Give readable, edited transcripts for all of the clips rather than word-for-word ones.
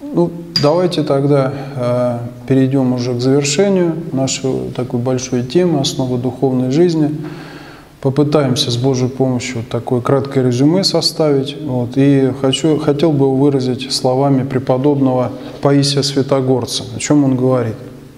Ну, давайте тогда перейдем уже к завершению нашей такой большой темы «Основы духовной жизни». Попытаемся с Божьей помощью такое краткое резюме составить. И хотел бы выразить словами преподобного Паисия Святогорца. О чем он говорит?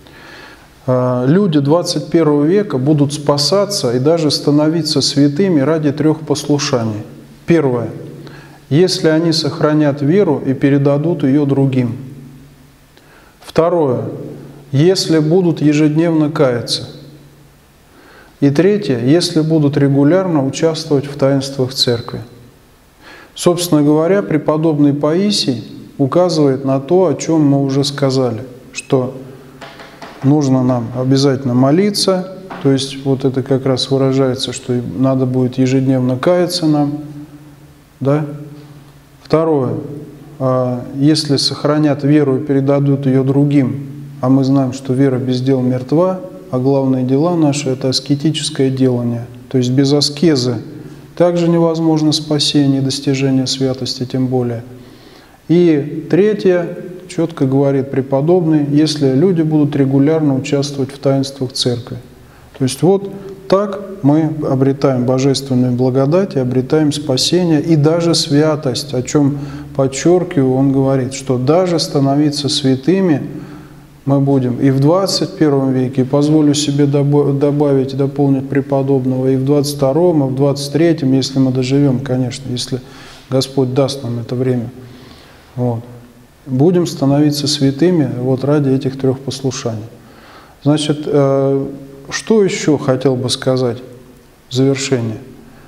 Люди 21 века будут спасаться и даже становиться святыми ради 3 послушаний. Первое. Если они сохранят веру и передадут ее другим. Второе. Если будут ежедневно каяться. И третье, если будут регулярно участвовать в таинствах Церкви. Собственно говоря, преподобный Паисий указывает на то, о чем мы уже сказали, что нужно нам обязательно молиться, то есть вот это как раз выражается, что надо будет ежедневно каяться нам. Да? Второе, если сохранят веру и передадут ее другим, а мы знаем, что вера без дел мертва, а главные дела наши – это аскетическое делание. То есть без аскезы также невозможно спасение и достижение святости, тем более. И третье, четко говорит преподобный, если люди будут регулярно участвовать в таинствах Церкви. То есть вот так мы обретаем божественную благодать и обретаем спасение и даже святость, о чем, подчеркиваю, он говорит, что даже становиться святыми мы будем и в 21 веке, и позволю себе добавить, дополнить преподобного, и в 22-м, и в 23-м, если мы доживем, конечно, если Господь даст нам это время. Вот. Будем становиться святыми вот ради этих 3 послушаний. Значит, что еще хотел бы сказать в завершение?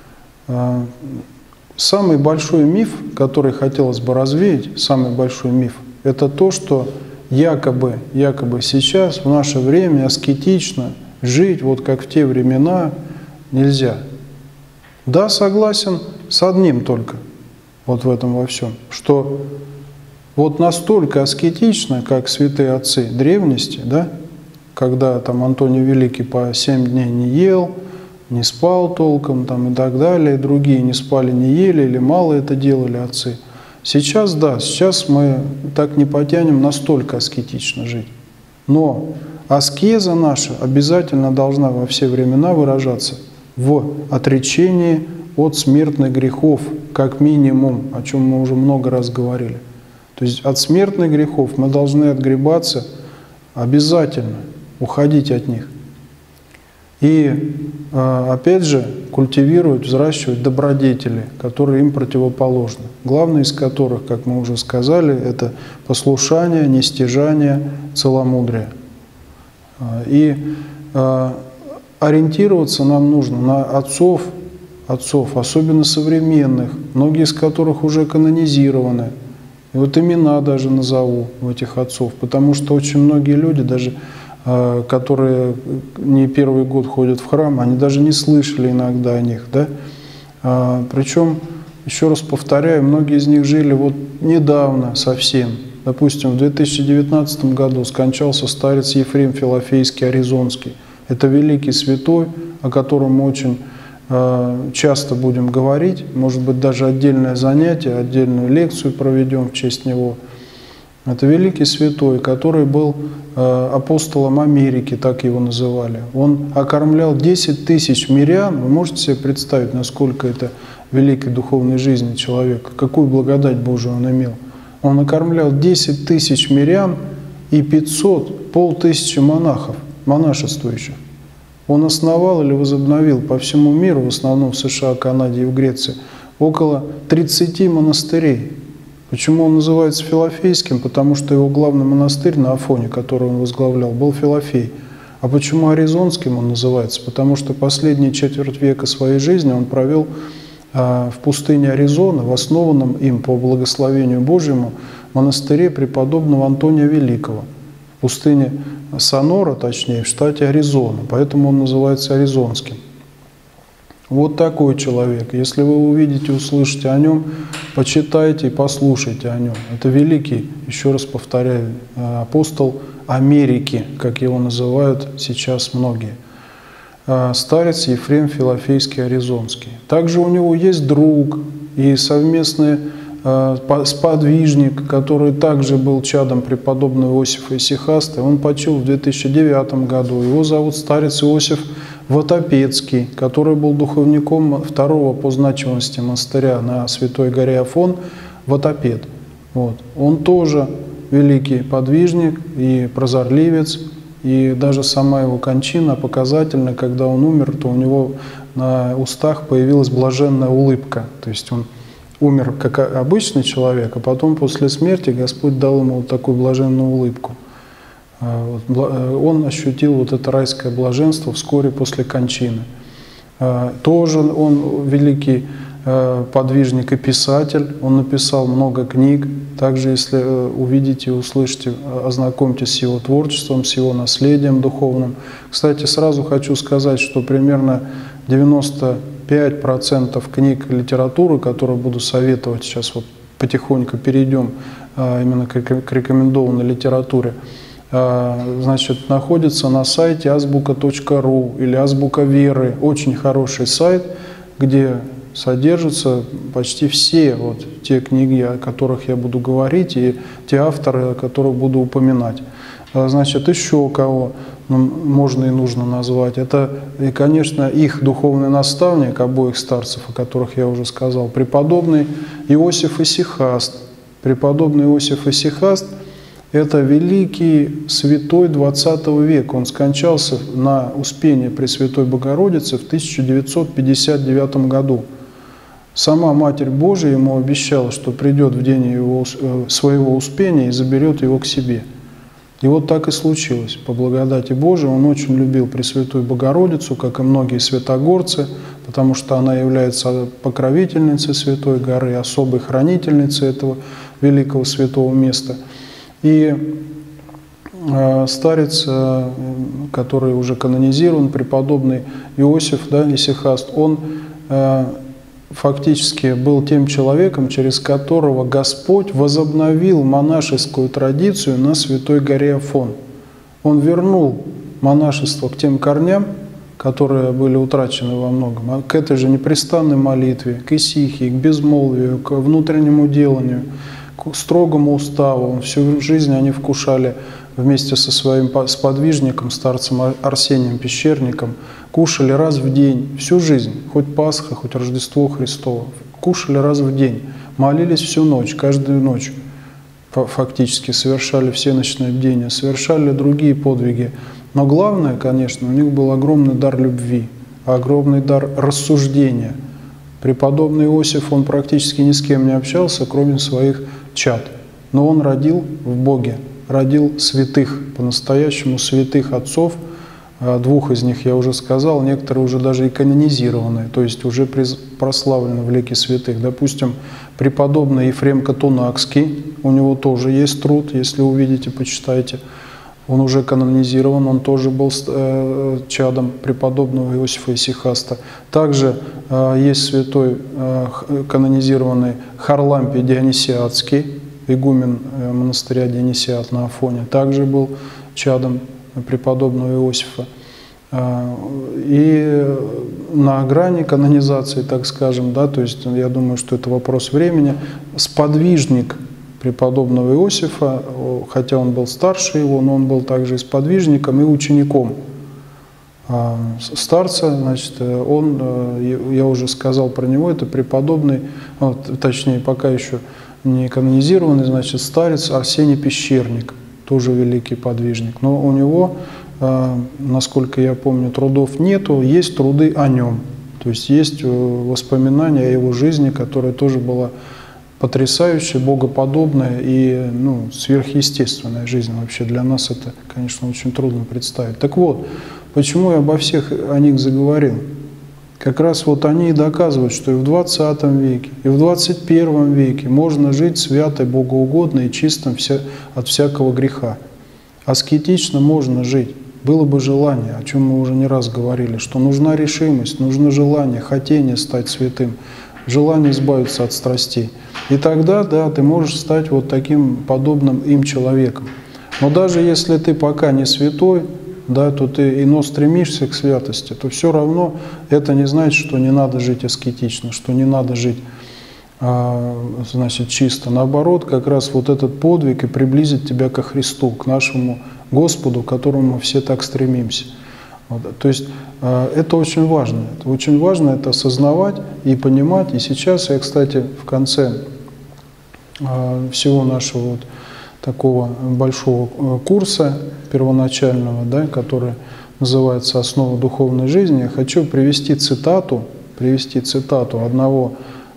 Самый большой миф, который хотелось бы развеять, самый большой миф, это то, что якобы сейчас, в наше время, аскетично жить, вот как в те времена, нельзя. Да, согласен с одним только, вот в этом во всем, что вот настолько аскетично, как святые отцы древности, да, когда там Антоний Великий по 7 дней не ел, не спал толком там, и так далее, и другие не спали, не ели или мало это делали отцы. Сейчас, да, сейчас мы так не потянем настолько аскетично жить. Но аскеза наша обязательно должна во все времена выражаться в отречении от смертных грехов, как минимум, о чем мы уже много раз говорили. То есть от смертных грехов мы должны отгребаться обязательно, уходить от них. И опять же культивировать, взращивать добродетели, которые им противоположны. Главное из которых, как мы уже сказали, это послушание, нестяжание, целомудрие. И ориентироваться нам нужно на отцов, особенно современных, многие из которых уже канонизированы. И вот имена даже назову этих отцов, потому что очень многие люди, даже которые не первый год ходят в храм, они даже не слышали иногда о них. Да? Причем, еще раз повторяю, многие из них жили вот недавно совсем. Допустим, в 2019 году скончался старец Ефрем Филофейский Аризонский. Это великий святой, о котором мы очень часто будем говорить. Может быть, даже отдельное занятие, отдельную лекцию проведем в честь него. Это великий святой, который был апостолом Америки, так его называли. Он окормлял 10 тысяч мирян. Вы можете себе представить, насколько это великой духовной жизни человека, какую благодать Божию он имел. Он окормлял 10 тысяч мирян и 500 монахов, монашествующих. Он основал или возобновил по всему миру, в основном в США, Канаде и в Греции, около 30 монастырей. Почему он называется Филофейским? Потому что его главный монастырь на Афоне, который он возглавлял, был Филофей. А почему Аризонским он называется? Потому что последние четверть века своей жизни он провел в пустыне Аризона, в основанном им по благословению Божьему монастыре преподобного Антония Великого. В пустыне Сонора, точнее, в штате Аризона. Поэтому он называется Аризонским. Вот такой человек. Если вы увидите, услышите о нем, почитайте и послушайте о нем. Это великий, еще раз повторяю, апостол Америки, как его называют сейчас многие. Старец Ефрем Филофейский Аризонский. Также у него есть друг, и совместные сподвижник, который также был чадом преподобного Иосифа Исихаста. Он почил в 2009 году. Его зовут старец Иосиф Ватопецкий, который был духовником второго по значимости монастыря на Святой горе Афон, Ватопед. Вот. Он тоже великий подвижник и прозорливец, и даже сама его кончина показательна. Когда он умер, то у него на устах появилась блаженная улыбка. То есть он умер как обычный человек, а потом после смерти Господь дал ему вот такую блаженную улыбку. Он ощутил вот это райское блаженство вскоре после кончины. Тоже он великий подвижник и писатель, он написал много книг. Также, если увидите, услышите, ознакомьтесь с его творчеством, с его наследием духовным. Кстати, сразу хочу сказать, что примерно 95% книг литературы, которые буду советовать, сейчас вот потихоньку перейдем именно к рекомендованной литературе, значит, находится на сайте азбука.ру или Азбука Веры. Очень хороший сайт, где содержатся почти все вот те книги, о которых я буду говорить, и те авторы, о которых буду упоминать. Значит, еще кого можно и нужно назвать. Это, и, конечно, их духовный наставник, обоих старцев, о которых я уже сказал, преподобный Иосиф Исихаст. Преподобный Иосиф Исихаст – это великий святой XX века. Он скончался на Успении Пресвятой Богородицы в 1959 году. Сама Матерь Божия ему обещала, что придет в день своего Успения и заберет его к себе. И вот так и случилось. По благодати Божией он очень любил Пресвятую Богородицу, как и многие святогорцы, потому что она является покровительницей Святой горы, особой хранительницей этого великого святого места. И старец, который уже канонизирован, преподобный Иосиф, да, Исихаст, он фактически был тем человеком, через которого Господь возобновил монашескую традицию на Святой горе Афон. Он вернул монашество к тем корням, которые были утрачены во многом, к этой же непрестанной молитве, к исихии, к безмолвию, к внутреннему деланию, к строгому уставу. Всю жизнь они вкушали вместе со своим сподвижником, старцем Арсением Пещерником, кушали раз в день, всю жизнь, хоть Пасха, хоть Рождество Христово, кушали раз в день, молились всю ночь, каждую ночь фактически, совершали все ночные бдения, совершали другие подвиги. Но главное, конечно, у них был огромный дар любви, огромный дар рассуждения. Преподобный Иосиф, он практически ни с кем не общался, кроме своих чад. Но он родил в Боге, родил святых, по-настоящему святых отцов. Двух из них я уже сказал, некоторые уже даже и канонизированы, то есть уже прославлены в лике святых. Допустим, преподобный Ефрем Катунакский, у него тоже есть труд, если увидите, почитайте. Он уже канонизирован, он тоже был чадом преподобного Иосифа Исихаста. Также есть святой канонизированный Харлампий Дионисиатский, игумен монастыря Дионисиат на Афоне, также был чадом преподобного Иосифа. И на грани канонизации, так скажем, да, то есть я думаю, что это вопрос времени, сподвижник преподобного Иосифа, хотя он был старше его, но он был также и сподвижником, и учеником старца. Значит, он, я уже сказал про него, это преподобный, точнее, пока еще не канонизированный, значит, старец Арсений Пещерник, тоже великий подвижник. Но у него, насколько я помню, трудов нету, есть труды о нем. То есть есть воспоминания о его жизни, которая тоже была потрясающая, богоподобная и сверхъестественная жизнь. Вообще для нас это, конечно, очень трудно представить. Так вот, почему я обо всех о них заговорил? Как раз вот они и доказывают, что и в 20 веке, и в 21 веке можно жить свято, богоугодно и чистым от всякого греха. Аскетично можно жить. Было бы желание, о чем мы уже не раз говорили, что нужна решимость, нужно желание, хотение стать святым, желание избавиться от страстей. И тогда, да, ты можешь стать вот таким подобным им человеком. Но даже если ты пока не святой, да, то ты ино стремишься к святости, то все равно это не значит, что не надо жить аскетично, что не надо жить значит, чисто. Наоборот, как раз вот этот подвиг и приблизит тебя ко Христу, к нашему Господу, к которому мы все так стремимся. Вот. То есть это очень важно. Это очень важно это осознавать и понимать. И сейчас я, кстати, в конце всего нашего вот такого большого курса первоначального, да, который называется «Основа духовной жизни», я хочу привести цитату одного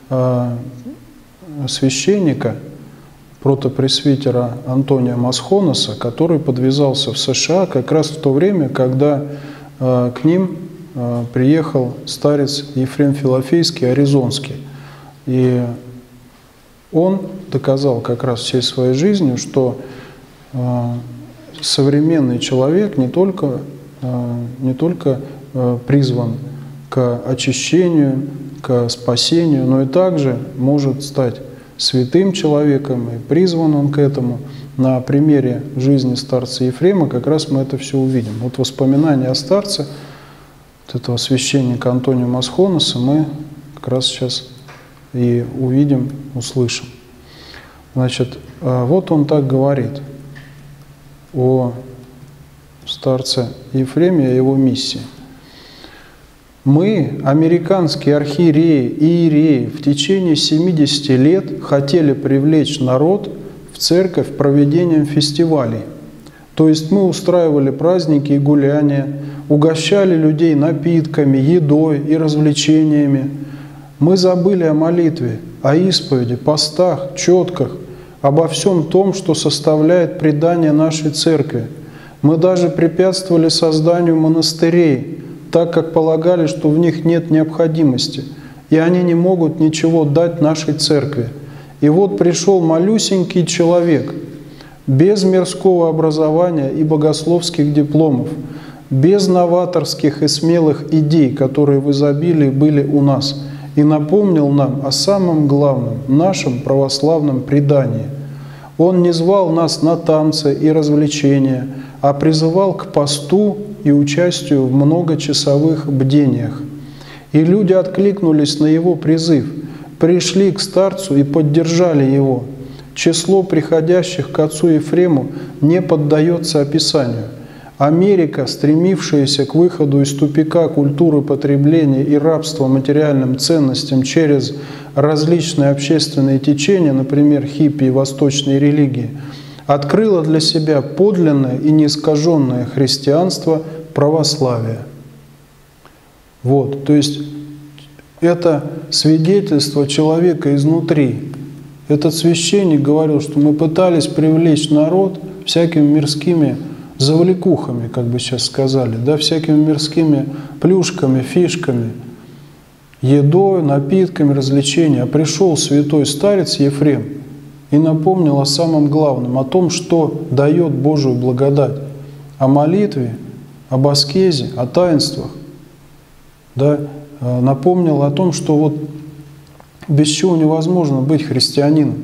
священника, протопресвитера Антония Масхоноса, который подвязался в США как раз в то время, когда к ним приехал старец Ефрем Филофейский Аризонский. И он доказал как раз всей своей жизнью, что современный человек не только призван к очищению, к спасению, но и также может стать святым человеком, и призван он к этому. На примере жизни старца Ефрема как раз мы это все увидим. Вот воспоминания о старце, вот этого священника Антония Масхоноса, мы как раз сейчас и увидим, услышим. Значит, вот он так говорит о старце Ефреме и о его миссии. Мы, американские архиереи и иереи, в течение 70 лет хотели привлечь народ в церковь проведением фестивалей. То есть мы устраивали праздники и гуляния, угощали людей напитками, едой и развлечениями. Мы забыли о молитве, о исповеди, постах, четках, обо всем том, что составляет предание нашей церкви. Мы даже препятствовали созданию монастырей, так как полагали, что в них нет необходимости, и они не могут ничего дать нашей церкви. И вот пришел малюсенький человек, без мирского образования и богословских дипломов, без новаторских и смелых идей, которые в изобилии были у нас, и напомнил нам о самом главном, нашем православном предании. Он не звал нас на танцы и развлечения, а призывал к посту и участию в многочасовых бдениях. И люди откликнулись на его призыв, пришли к старцу и поддержали его. Число приходящих к отцу Ефрему не поддается описанию. Америка, стремившаяся к выходу из тупика культуры потребления и рабства материальным ценностям через различные общественные течения, например, хиппи и восточные религии, открыла для себя подлинное и неискаженное христианство православия. Вот, то есть это свидетельство человека изнутри. Этот священник говорил, что мы пытались привлечь народ всякими мирскими завлекухами, как бы сейчас сказали, да, всякими мирскими плюшками, фишками, едой, напитками, развлечениями. А пришел святой старец Ефрем и напомнил о самом главном, о том, что дает Божию благодать, о молитве, об аскезе, о таинствах. Да, напомнил о том, что вот без чего невозможно быть христианином.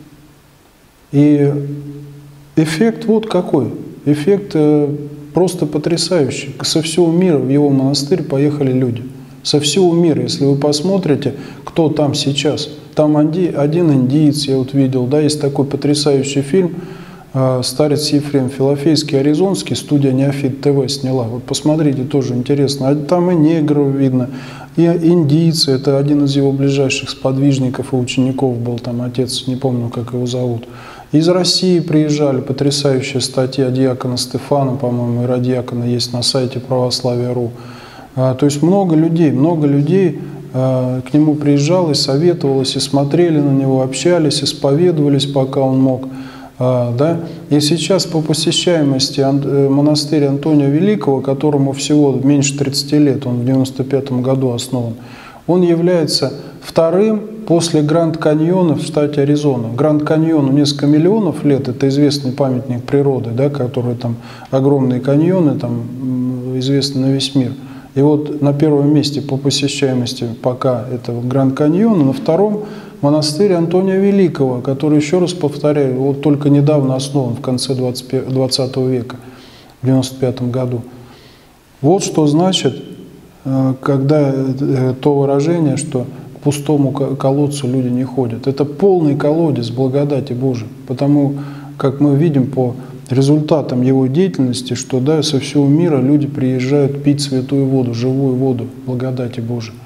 И эффект вот какой. Эффект просто потрясающий. Со всего мира в его монастырь поехали люди. Со всего мира. Если вы посмотрите, кто там сейчас. Там один индиец, я вот видел, да, есть такой потрясающий фильм «Старец Ефрем Филофейский Аризонский», студия Неофит ТВ сняла. Вот посмотрите, тоже интересно. Там и негров видно, и индийцы. Это один из его ближайших сподвижников и учеников был, там отец, не помню, как его зовут. Из России приезжали, потрясающая статья диакона Стефана, по-моему, иродиакона есть на сайте православия.ру. То есть много людей к нему приезжало и советовалось, и смотрели на него, общались, исповедовались, пока он мог. Да? И сейчас по посещаемости монастырь Антония Великого, которому всего меньше 30 лет, он в 95 году основан, он является вторым после Гранд-Каньона в штате Аризона. Гранд-Каньону несколько миллионов лет, это известный памятник природы, да, который там огромные каньоны, там известны на весь мир. И вот на первом месте по посещаемости пока это Гранд-Каньон, на втором монастырь Антония Великого, который, еще раз повторяю, вот только недавно основан в конце 20 века, в 95 году. Вот что значит, когда то выражение, что к пустому колодцу люди не ходят. Это полный колодец благодати Божией, потому как мы видим по результатам его деятельности, что да, со всего мира люди приезжают пить святую воду, живую воду благодати Божией.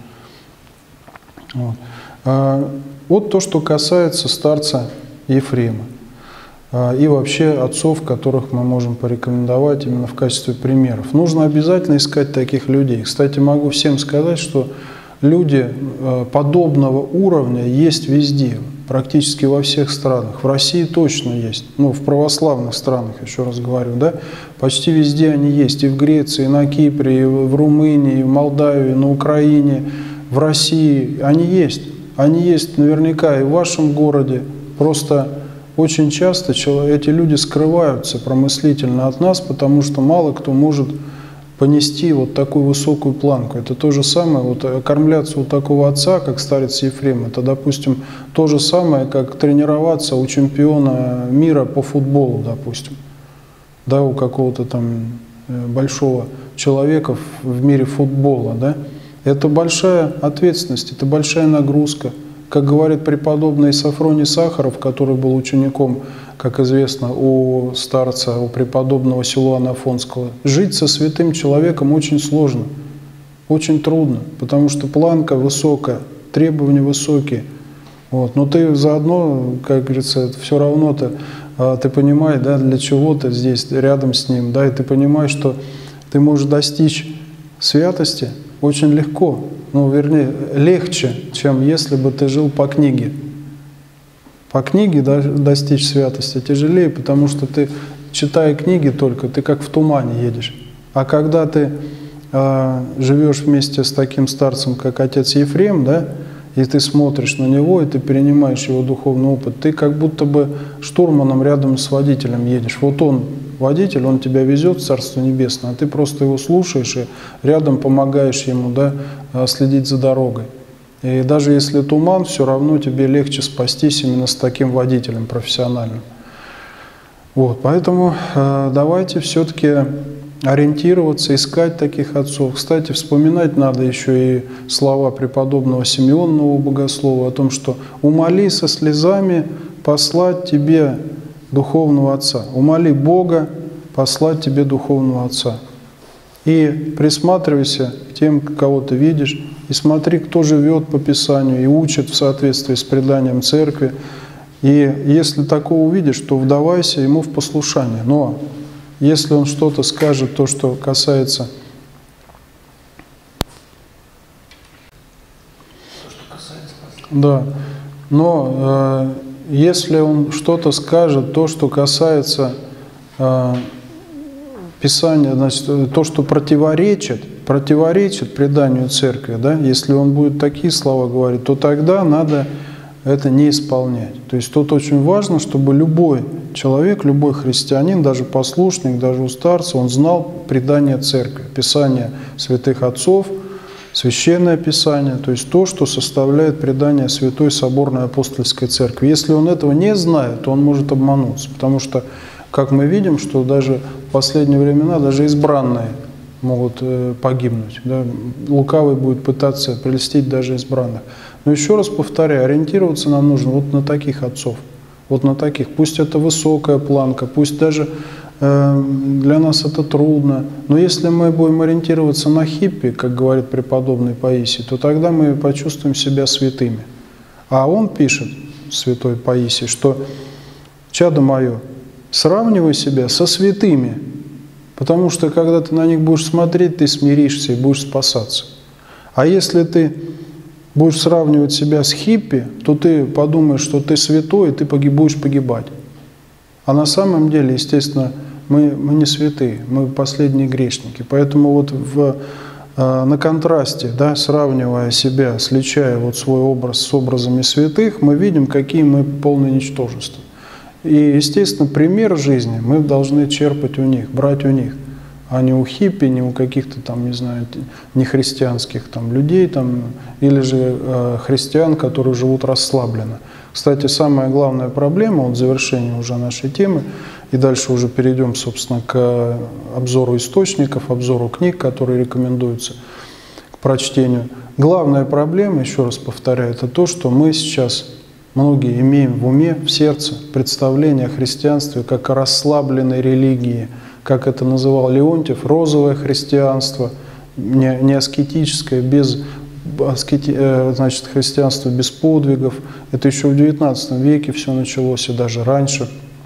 Вот то, что касается старца Ефрема. И вообще отцов, которых мы можем порекомендовать именно в качестве примеров. Нужно обязательно искать таких людей. Кстати, могу всем сказать, что люди подобного уровня есть везде, практически во всех странах. В России точно есть, ну, в православных странах, еще раз говорю, да, почти везде они есть. И в Греции, и на Кипре, и в Румынии, и в Молдавии, на Украине, в России. Они есть. Они есть наверняка и в вашем городе. Просто очень часто эти люди скрываются промыслительно от нас, потому что мало кто может понести вот такую высокую планку. Это то же самое, вот кормляться у такого отца, как старец Ефрем, это, допустим, то же самое, как тренироваться у чемпиона мира по футболу, допустим, да, у какого-то там большого человека в мире футбола, да. Это большая ответственность, это большая нагрузка. Как говорит преподобный Сафроний Сахаров, который был учеником, как известно, у старца, у преподобного Силуана Афонского, жить со святым человеком очень сложно, очень трудно, потому что планка высокая, требования высокие. Вот. Но ты заодно, как говорится, все равно ты понимаешь, да, для чего ты здесь рядом с ним, да, и ты понимаешь, что ты можешь достичь святости очень легко. Ну, вернее, легче, чем если бы ты жил по книге. По книге достичь святости тяжелее, потому что ты, читая книги только, ты как в тумане едешь. А когда ты живешь вместе с таким старцем, как отец Ефрем, да, и ты смотришь на него, и ты перенимаешь его духовный опыт, ты как будто бы штурманом рядом с водителем едешь. Вот он водитель, он тебя везет в Царство Небесное, а ты просто его слушаешь и рядом помогаешь ему, да, следить за дорогой. И даже если туман, все равно тебе легче спастись именно с таким водителем профессиональным. Вот, поэтому давайте все-таки ориентироваться, искать таких отцов. Кстати, вспоминать надо еще и слова преподобного Симеона Нового Богослова о том, что «умоли со слезами послать тебе духовного отца». Умоли Бога послать тебе духовного отца. И присматривайся к тем, кого ты видишь, и смотри, кто живет по Писанию и учит в соответствии с преданием Церкви. И если такого увидишь, то вдавайся ему в послушание. Но если он что-то скажет, то, что касается... Да. Но если он что-то скажет, то, что касается Писания, значит, то, что противоречит преданию Церкви, да, если он будет такие слова говорить, то тогда надо это не исполнять. То есть тут очень важно, чтобы любой человек, любой христианин, даже послушник, даже у старца, он знал предание Церкви, Писание святых отцов, Священное Писание, то есть то, что составляет предание Святой Соборной Апостольской Церкви. Если он этого не знает, то он может обмануться, потому что, как мы видим, что даже в последние времена даже избранные могут погибнуть. Да? Лукавый будет пытаться прельстить даже избранных. Но еще раз повторяю, ориентироваться нам нужно вот на таких отцов, вот на таких. Пусть это высокая планка, пусть даже для нас это трудно, но если мы будем ориентироваться на хиппи, как говорит преподобный Паисий, то тогда мы почувствуем себя святыми. А он пишет, святой Паисий, что «Чадо мое, сравнивай себя со святыми, потому что когда ты на них будешь смотреть, ты смиришься и будешь спасаться. А если ты будешь сравнивать себя с хиппи, то ты подумаешь, что ты святой, и ты будешь погибать. А на самом деле, естественно, мы не святые, мы последние грешники. Поэтому вот на контрасте, да, сравнивая себя, сличая вот свой образ с образами святых, мы видим, какие мы полные ничтожества. И, естественно, пример жизни мы должны черпать у них, брать у них, а не у хиппи, не у каких-то там, не знаю, нехристианских там людей, там, или же христиан, которые живут расслабленно. Кстати, самая главная проблема, вот в завершении уже нашей темы, и дальше уже перейдем, собственно, к обзору источников, обзору книг, которые рекомендуются. прочтению. Главная проблема, еще раз повторяю, это то, что мы сейчас, многие имеем в уме, в сердце представление о христианстве как о расслабленной религии, как это называл Леонтьев, розовое христианство, не аскетическое, значит, христианство без подвигов. Это еще в XIX веке все началось, и даже раньше.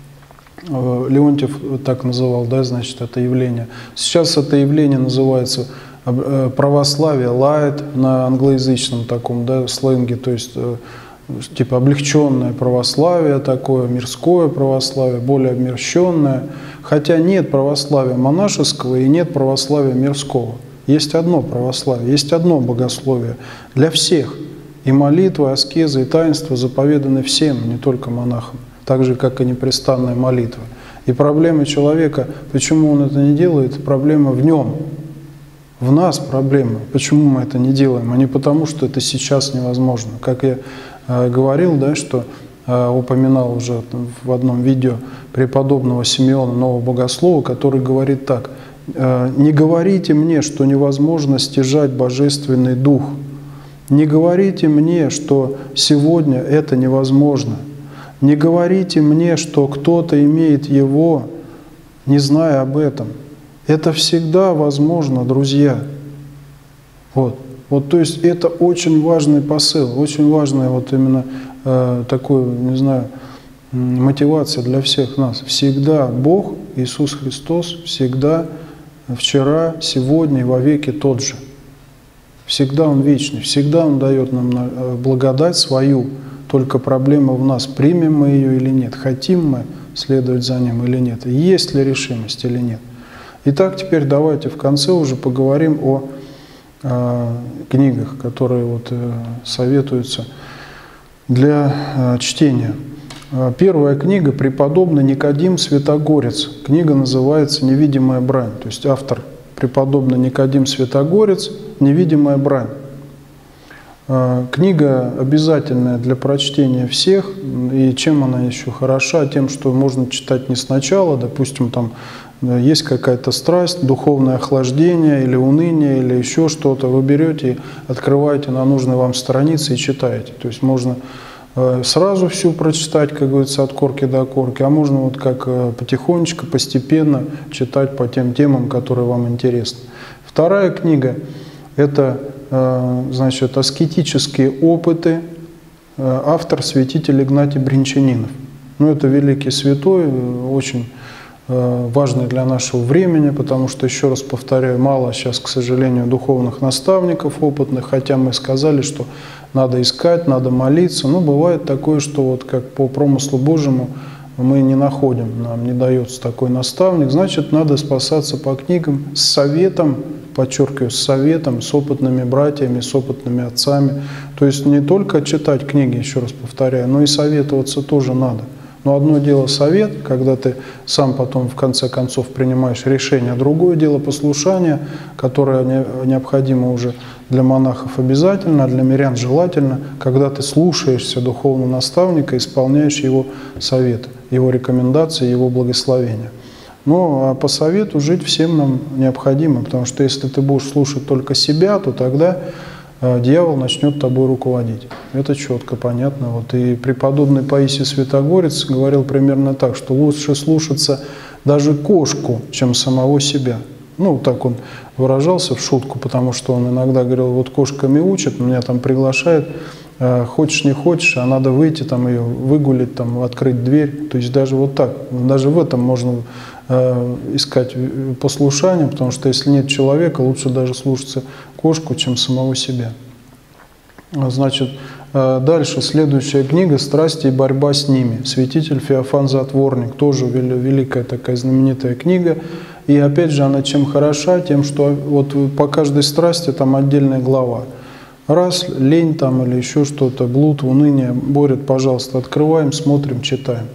Леонтьев так называл, да, значит, это явление. Сейчас это явление называется православие лайт на англоязычном таком, да, сленге, то есть типа облегченное православие такое, мирское православие, более обмерщенное. Хотя нет православия монашеского и нет православия мирского. Есть одно православие, есть одно богословие для всех. И молитва, аскеза, и таинство заповеданы всем, не только монахам, так же, как и непрестанная молитва. И проблема человека, почему он это не делает, проблема в нем. В нас проблема. Почему мы это не делаем? А не потому, что это сейчас невозможно. Как я говорил, да, что упоминал уже в одном видео преподобного Симеона Нового Богослова, который говорит так: «Не говорите мне, что невозможно стяжать Божественный Дух. Не говорите мне, что сегодня это невозможно. Не говорите мне, что кто-то имеет его, не зная об этом. Это всегда возможно, друзья». Вот, то есть это очень важный посыл, очень важная вот именно такой, не знаю, мотивация для всех нас. Всегда Бог, Иисус Христос, всегда вчера, сегодня и вовеки тот же. Всегда Он вечный, всегда Он дает нам благодать свою. Только проблема в нас, примем мы ее или нет, хотим мы следовать за Ним или нет, есть ли решимость или нет. Итак, теперь давайте в конце уже поговорим о книгах, которые вот советуются для чтения. Первая книга преподобный Никодим Святогорец. Книга называется «Невидимая брань». То есть автор преподобный Никодим Святогорец «Невидимая брань». Книга обязательная для прочтения всех. И чем она еще хороша? Тем, что можно читать не сначала. Допустим, там есть какая-то страсть, духовное охлаждение или уныние, или еще что-то. Вы берете, открываете на нужной вам странице и читаете. То есть можно сразу всю прочитать, как говорится, от корки до корки, а можно вот как потихонечку, постепенно читать по тем темам, которые вам интересны. Вторая книга – это, значит, аскетические опыты, автор святитель Игнатий Бринчанинов. Ну, это великий святой, очень важный для нашего времени, потому что, еще раз повторяю, мало сейчас, к сожалению, духовных наставников опытных, хотя мы сказали, что надо искать, надо молиться. Но бывает такое, что вот как по промыслу Божьему мы не находим, нам не дается такой наставник, значит, надо спасаться по книгам с советом, подчеркиваю, с советом, с опытными братьями, с опытными отцами. То есть не только читать книги, еще раз повторяю, но и советоваться тоже надо. Но одно дело совет, когда ты сам потом в конце концов принимаешь решение, а другое дело послушание, которое необходимо уже для монахов обязательно, а для мирян желательно, когда ты слушаешься духовного наставника, исполняешь его советы, его рекомендации, его благословения. Но по совету жить всем нам необходимо, потому что если ты будешь слушать только себя, то тогда дьявол начнет тобой руководить. Это четко, понятно. Вот. И преподобный Паисий Святогорец говорил примерно так, что лучше слушаться даже кошку, чем самого себя. Ну, так он выражался в шутку, потому что он иногда говорил, вот кошка мяучит, меня там приглашает, хочешь не хочешь, а надо выйти, там ее выгулить, там, открыть дверь. То есть даже вот так, даже в этом можно искать послушание, потому что если нет человека, лучше даже слушаться кошку, чем самого себя. Значит, дальше следующая книга «Страсти и борьба с ними». Святитель Феофан Затворник, тоже великая такая знаменитая книга. И опять же она чем хороша, тем, что вот по каждой страсти там отдельная глава. Раз, лень там или еще что-то, блуд, уныние, борет, пожалуйста, открываем, смотрим, читаем.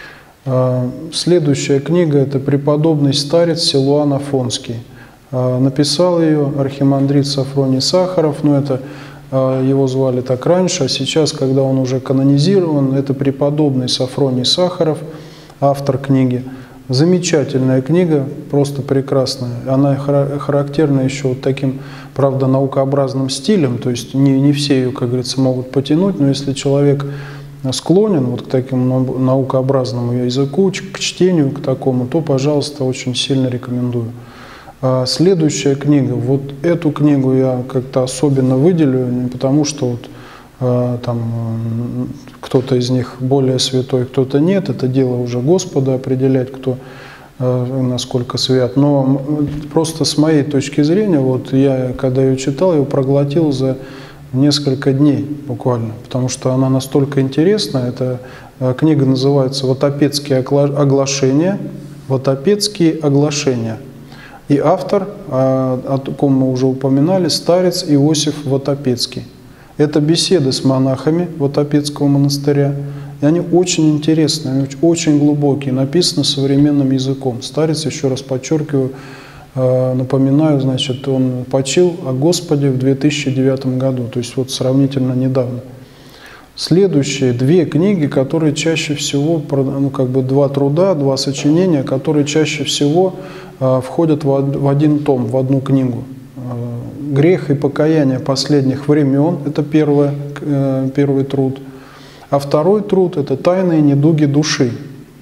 Следующая книга – это преподобный старец Силуан Афонский. Написал ее архимандрит Сафроний Сахаров, но это его звали так раньше, а сейчас, когда он уже канонизирован, это преподобный Сафроний Сахаров, автор книги. Замечательная книга, просто прекрасная. Она характерна еще вот таким, правда, наукообразным стилем, то есть не все ее, как говорится, могут потянуть, но если человек склонен вот к такому наукообразному языку, к чтению, к такому, то, пожалуйста, очень сильно рекомендую. Следующая книга, вот эту книгу я как-то особенно выделю, не потому что вот там кто-то из них более святой, кто-то нет, это дело уже Господа определять, кто насколько свят. Но просто с моей точки зрения, вот я, когда ее читал, я ее проглотил за несколько дней буквально, потому что она настолько интересна. Эта книга называется «Ватопедские оглашения». «Ватопедские оглашения». И автор, о ком мы уже упоминали, старец Иосиф Ватопедский. Это беседы с монахами Ватопедского монастыря. И они очень интересные, они очень глубокие, написаны современным языком. Старец, еще раз подчеркиваю, напоминаю, значит, он почил о Господе в 2009 году, то есть вот сравнительно недавно. Следующие две книги, которые чаще всего, ну как бы два труда, два сочинения, которые чаще всего входят в один том, в одну книгу. «Грех и покаяние последних времен» – это первый труд. А второй труд – это «Тайные недуги души».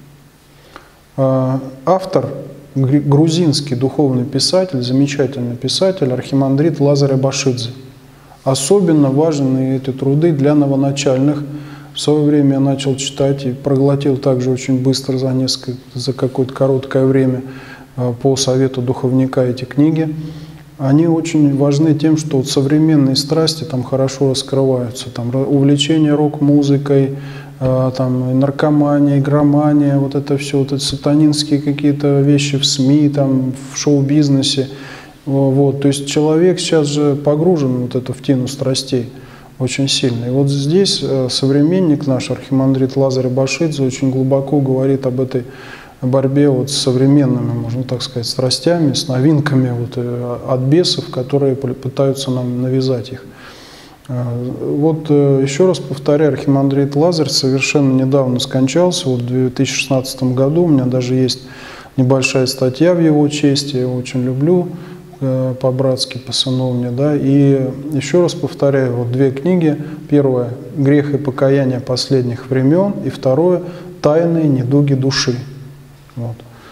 Автор – грузинский духовный писатель, замечательный писатель, архимандрит Лазарь Абашидзе. Особенно важны эти труды для новоначальных. В свое время я начал читать и проглотил также очень быстро за какое-то короткое время по совету духовника эти книги. Они очень важны тем, что вот современные страсти там хорошо раскрываются. Там увлечение рок-музыкой, там наркомания, игромания, вот это все, вот это сатанинские какие-то вещи в СМИ, там, в шоу-бизнесе. Вот, то есть человек сейчас же погружен вот это в тину страстей очень сильно. И вот здесь современник наш, архимандрит Лазарь Абашидзе, очень глубоко говорит об этой борьбе вот с современными, можно так сказать, страстями, с новинками вот, от бесов, которые пытаются нам навязать их. Вот еще раз повторяю, архимандрит Лазарь совершенно недавно скончался, вот в 2016 году. У меня даже есть небольшая статья в его честь, я его очень люблю, по-братски, по-сыновне, да. И еще раз повторяю, вот две книги. Первое – «Грех и покаяние последних времен», и второе – «Тайные недуги души». Вот.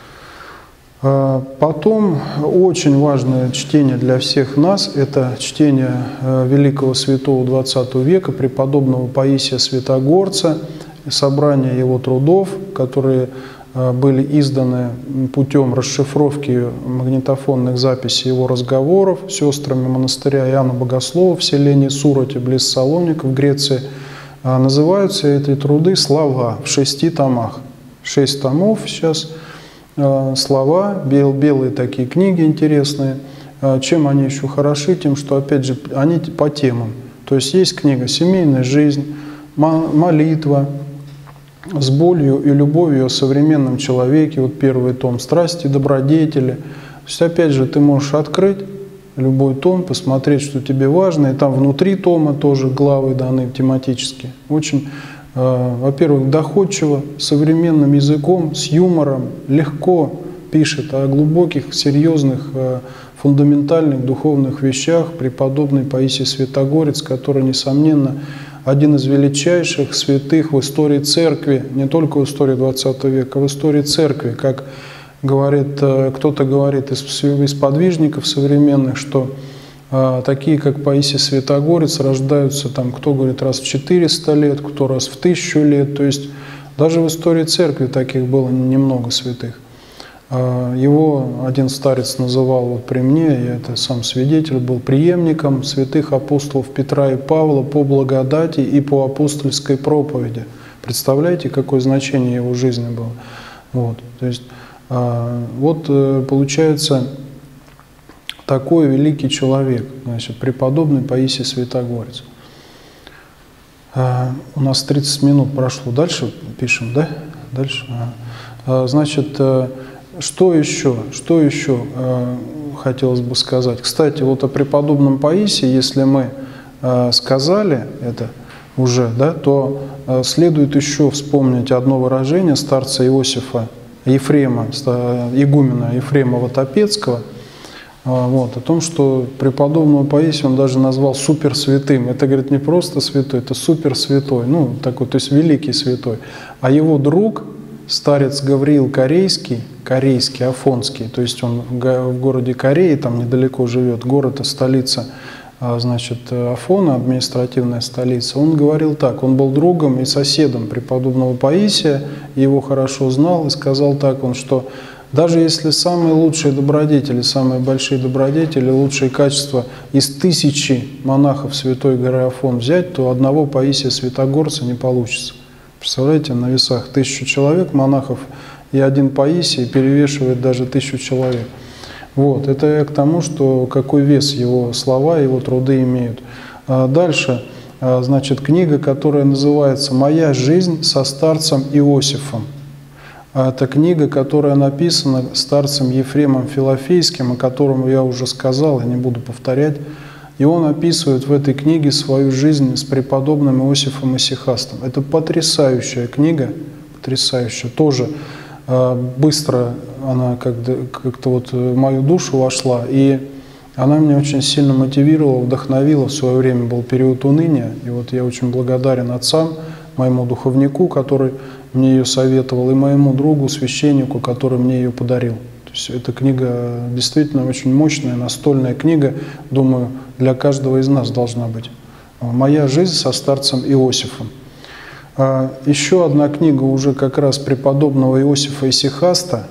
Потом очень важное чтение для всех нас – это чтение великого святого XX века, преподобного Паисия Святогорца, собрание его трудов, которые были изданы путем расшифровки магнитофонных записей его разговоров с сестрами монастыря Иоанна Богослова в селении Сурати, близ Салоника, в Греции. Называются эти труды «Слова» в 6 томах. 6 томов сейчас. Слова, белые такие книги интересные. Чем они еще хороши? Тем, что, опять же, они по темам. То есть есть книга «Семейная жизнь», молитва, с болью и любовью о современном человеке, вот первый том, «Страсти и добродетели». То есть, опять же, ты можешь открыть любой том, посмотреть, что тебе важно, и там внутри тома тоже главы даны тематические. Очень, во-первых, доходчиво, современным языком, с юмором, легко пишет о глубоких, серьезных, фундаментальных духовных вещах преподобный Паисий Святогорец, который, несомненно, один из величайших святых в истории Церкви, не только в истории XX века, а в истории Церкви. Как говорит, кто-то говорит из подвижников современных, что такие, как Паисий Святогорец, рождаются, там, кто говорит, раз в 400 лет, кто раз в 1000 лет. То есть даже в истории Церкви таких было немного святых. Его один старец называл вот при мне, я это сам свидетель, был преемником святых апостолов Петра и Павла по благодати и по апостольской проповеди. Представляете, какое значение его жизни было? Вот, то есть, вот получается такой великий человек, значит, преподобный Паисий Святогорец. У нас 30 минут прошло. Дальше пишем, да? Дальше. Значит, что еще хотелось бы сказать? Кстати, вот о преподобном Паисии, если мы сказали это уже, да, то следует еще вспомнить одно выражение старца Иосифа Ефрема, игумена Ефрема Ватопецкого, вот, о том, что преподобного Паисия он даже назвал суперсвятым. Это, говорит, не просто святой, это суперсвятой, ну, такой, то есть великий святой. А его друг, старец Гавриил Корейский, Афонский, то есть он в городе Кореи, там недалеко живет, город, столица, значит, Афона, административная столица, он говорил так, он был другом и соседом преподобного Паисия, его хорошо знал и сказал так, он, что даже если самые лучшие добродетели, самые большие добродетели, лучшие качества из 1000 монахов Святой горы Афон взять, то одного Паисия Святогорца не получится. Представляете, на весах 1000 человек, монахов, и один Паисий перевешивает даже 1000 человек. Вот, это я к тому, что какой вес его слова, его труды имеют. Дальше, значит, книга, которая называется «Моя жизнь со старцем Иосифом». Это книга, которая написана старцем Ефремом Филофейским, о котором я уже сказал, я не буду повторять. И он описывает в этой книге свою жизнь с преподобным Иосифом Исихастом. Это потрясающая книга, потрясающая. Тоже быстро она как-то вот в мою душу вошла, и она меня очень сильно мотивировала, вдохновила. В свое время был период уныния, и вот я очень благодарен отцам, моему духовнику, который мне ее советовал, и моему другу, священнику, который мне ее подарил. То есть эта книга действительно очень мощная, настольная книга, думаю, для каждого из нас должна быть. «Моя жизнь со старцем Иосифом». Еще одна книга уже как раз преподобного Иосифа Исихаста,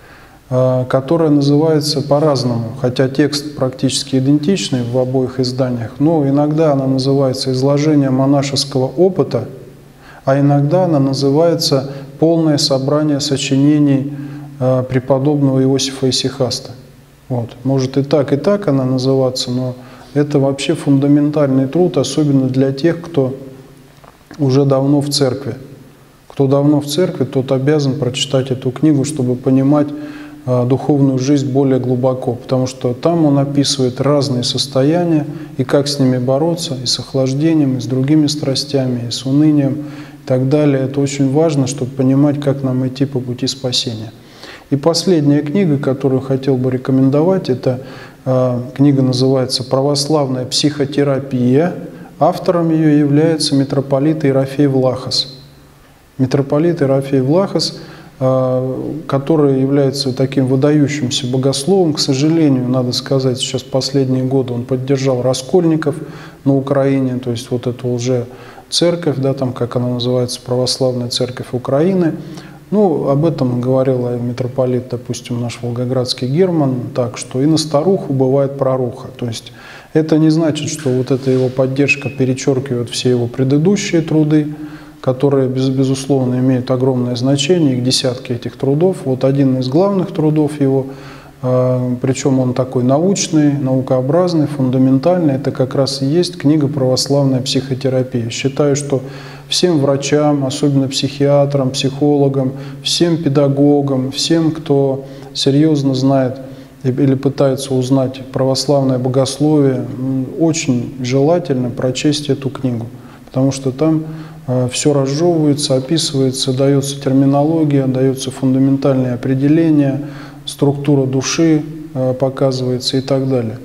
которая называется по-разному, хотя текст практически идентичный в обоих изданиях, но иногда она называется «Изложение монашеского опыта», а иногда она называется «Полное собрание сочинений преподобного Иосифа Исихаста». Вот. Может и так она называться, но это вообще фундаментальный труд, особенно для тех, кто уже давно в церкви. Кто давно в церкви, тот обязан прочитать эту книгу, чтобы понимать духовную жизнь более глубоко, потому что там он описывает разные состояния, и как с ними бороться, и с охлаждением, и с другими страстями, и с унынием, и так далее. Это очень важно, чтобы понимать, как нам идти по пути спасения. И последняя книга, которую хотел бы рекомендовать, это книга называется «Православная психотерапия». Автором ее является митрополит Ерофей Влахос. Митрополит Ерофей Влахос, который является таким выдающимся богословом, к сожалению, надо сказать, сейчас последние годы он поддержал раскольников на Украине, то есть вот эту лже-церковь, да, там, как она называется, Православная Церковь Украины. Ну, об этом говорил митрополит, допустим, наш волгоградский Герман, так что и на старуху бывает проруха. То есть это не значит, что вот эта его поддержка перечеркивает все его предыдущие труды, которые, безусловно, имеют огромное значение, их десятки этих трудов. Вот один из главных трудов его, причем он такой научный, наукообразный, фундаментальный, это как раз и есть книга «Православная психотерапия». Считаю, что всем врачам, особенно психиатрам, психологам, всем педагогам, всем, кто серьезно знает или пытается узнать православное богословие, очень желательно прочесть эту книгу, потому что там все разжевывается, описывается, дается терминология, дается фундаментальные определения, структура души показывается и так далее.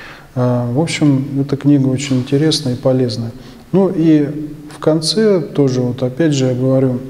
В общем, эта книга очень интересная и полезная. Ну и в конце тоже, вот опять же я говорю,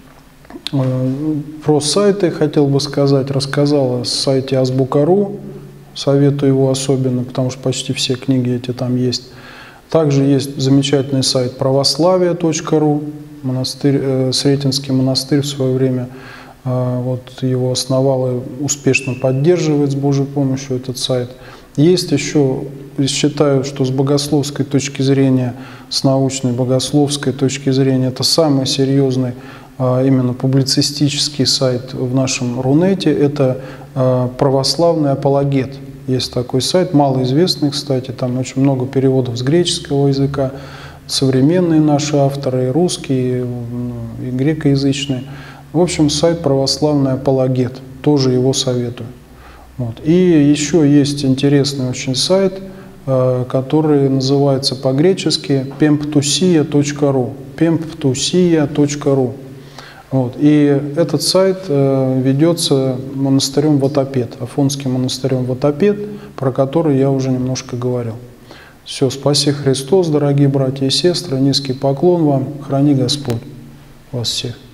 про сайты хотел бы сказать, рассказал о сайте Азбука.ру, советую его особенно, потому что почти все книги эти там есть. Также есть замечательный сайт православие.ру, Сретенский монастырь в свое время вот его основал и успешно поддерживает с Божьей помощью этот сайт. Есть еще, считаю, что с богословской точки зрения, с научной богословской точки зрения, это самый серьезный именно публицистический сайт в нашем Рунете, это православный апологет. Есть такой сайт, малоизвестный, кстати, там очень много переводов с греческого языка, современные наши авторы, и русские, и грекоязычные. В общем, сайт «Православный апологет», тоже его советую. Вот. И еще есть интересный очень сайт, который называется по-гречески pemptusia.ru. pemptusia.ru. Вот. И этот сайт ведется монастырем Ватопед, Афонским монастырем Ватопед, про который я уже немножко говорил. Все, спаси Христос, дорогие братья и сестры, низкий поклон вам, храни Господь вас всех.